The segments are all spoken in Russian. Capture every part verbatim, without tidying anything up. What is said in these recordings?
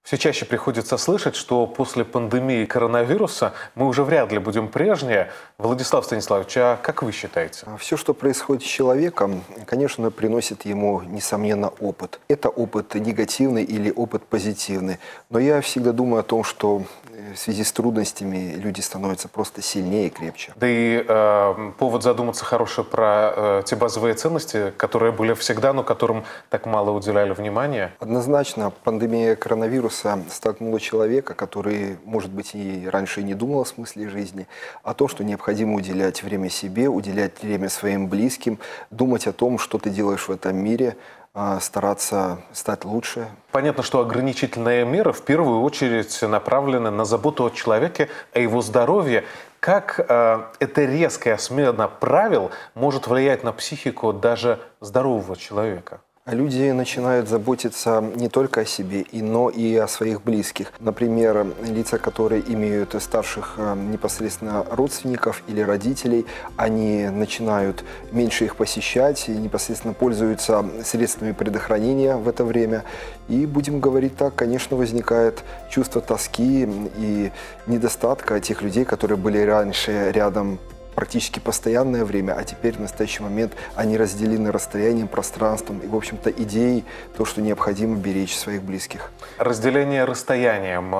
Все чаще приходится слышать, что после пандемии коронавируса мы уже вряд ли будем прежние. Владислав Станиславович, а как вы считаете? Все, что происходит с человеком, конечно, приносит ему, несомненно, опыт. Это опыт негативный или опыт позитивный. Но я всегда думаю о том, что в связи с трудностями люди становятся просто сильнее и крепче. Да и э, повод задуматься хороший про э, те базовые ценности, которые были всегда, но которым так мало уделяли внимания. Однозначно, пандемия коронавируса столкнула человека, который, может быть, и раньше и не думал о смысле жизни, о том, что необходимо уделять время себе, уделять время своим близким, думать о том, что ты делаешь в этом мире, стараться стать лучше. Понятно, что ограничительные меры в первую очередь направлены на заботу о человеке, о его здоровье. Как э, эта резкая смена правил может влиять на психику даже здорового человека? Люди начинают заботиться не только о себе, но и о своих близких. Например, лица, которые имеют старших непосредственно родственников или родителей, они начинают меньше их посещать и непосредственно пользуются средствами предохранения в это время. И, будем говорить так, конечно, возникает чувство тоски и недостатка тех людей, которые были раньше рядом практически постоянное время, а теперь в настоящий момент они разделены расстоянием, пространством и, в общем-то, идеей, то, что необходимо беречь своих близких. Разделение расстоянием,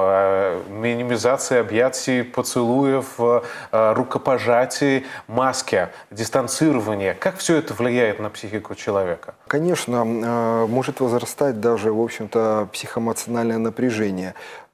минимизация объятий, поцелуев, рукопожатий, маски, дистанцирование. Как все это влияет на психику человека? Конечно, может возрастать даже, в общем-то, психоэмоциональное напряжение.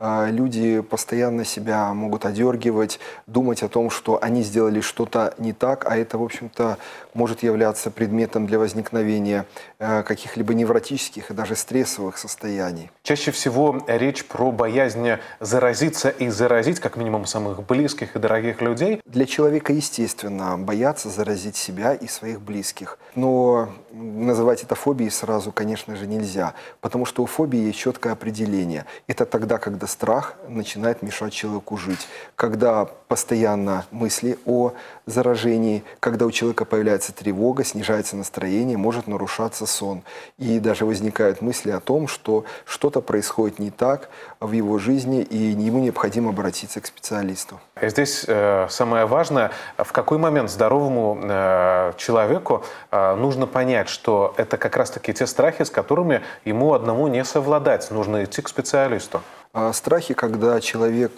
Люди постоянно себя могут одергивать, думать о том, что они сделали что-то не так, а это, в общем-то, может являться предметом для возникновения каких-либо невротических и даже стрессовых состояний. Чаще всего речь про боязнь заразиться и заразить, как минимум, самых близких и дорогих людей. Для человека, естественно, бояться заразить себя и своих близких. Но называть это фобией сразу, конечно же, нельзя, потому что у фобии есть четкое определение. Это тогда, когда страх начинает мешать человеку жить, когда постоянно мысли о заражении, когда у человека появляется тревога, снижается настроение, может нарушаться сон. И даже возникают мысли о том, что что-то происходит не так в его жизни, и ему необходимо обратиться к специалисту. Здесь э, самое важное, в какой момент здоровому э, человеку э, нужно понять, что это как раз-таки те страхи, с которыми ему одному не совладать, нужно идти к специалисту. Страхи, когда человек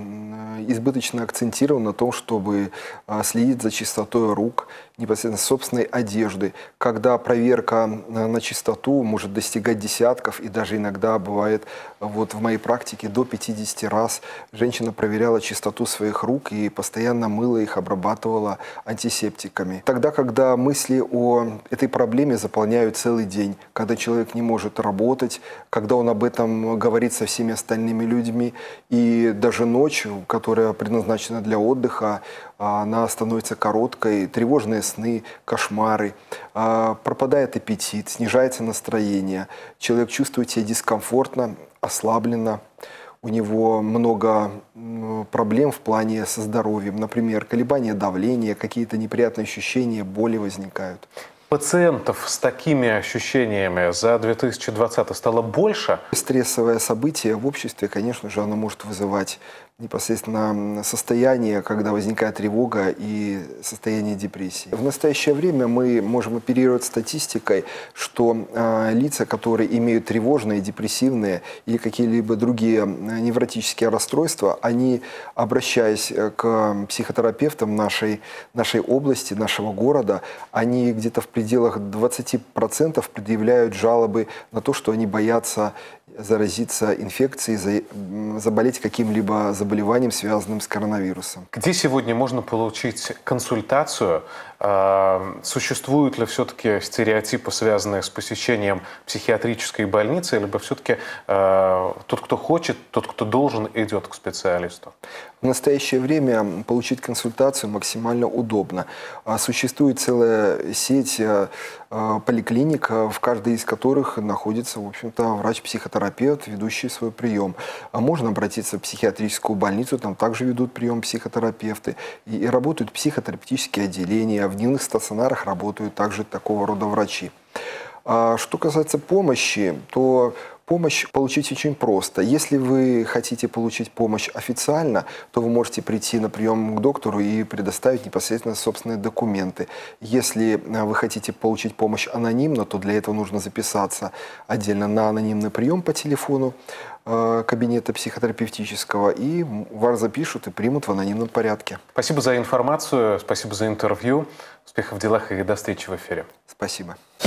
избыточно акцентирован на том, чтобы следить за чистотой рук, непосредственно собственной одежды, когда проверка на чистоту может достигать десятков и даже иногда бывает, вот в моей практике, до пятидесяти раз женщина проверяла чистоту своих рук и постоянно мыла их, обрабатывала антисептиками. Тогда, когда мысли о этой проблеме заполняют целый день, когда человек не может работать, когда он об этом говорит со всеми остальными людьми, и даже ночь, которая предназначена для отдыха, она становится короткой, тревожные сны, кошмары, пропадает аппетит, снижается настроение, человек чувствует себя дискомфортно, ослабленно, у него много проблем в плане со здоровьем, например, колебания давления, какие-то неприятные ощущения, боли возникают. Пациентов с такими ощущениями за две тысячи двадцатый стало больше? Стрессовое событие в обществе, конечно же, оно может вызывать непосредственно состояние, когда возникает тревога и состояние депрессии. В настоящее время мы можем оперировать статистикой, что э, лица, которые имеют тревожные, депрессивные или какие-либо другие невротические расстройства, они, обращаясь к психотерапевтам нашей, нашей области, нашего города, они где-то в пределах двадцати процентов предъявляют жалобы на то, что они боятся заразиться инфекцией, заболеть каким-либо заболеванием, связанным с коронавирусом. Где сегодня можно получить консультацию? Существуют ли все-таки стереотипы, связанные с посещением психиатрической больницы, либо все-таки тот, кто хочет, тот, кто должен, идет к специалисту? В настоящее время получить консультацию максимально удобно. Существует целая сеть поликлиник, в каждой из которых находится, в общем-то, врач-психотерапевт, ведущий свой прием. Можно обратиться в психиатрическую больницу, там также ведут прием психотерапевты. И, и работают психотерапевтические отделения, в дневных стационарах работают также такого рода врачи. А что касается помощи, то Помощь получить очень просто. Если вы хотите получить помощь официально, то вы можете прийти на прием к доктору и предоставить непосредственно собственные документы. Если вы хотите получить помощь анонимно, то для этого нужно записаться отдельно на анонимный прием по телефону э, кабинета психотерапевтического, и вас запишут и примут в анонимном порядке. Спасибо за информацию, спасибо за интервью. Успехов в делах и до встречи в эфире. Спасибо.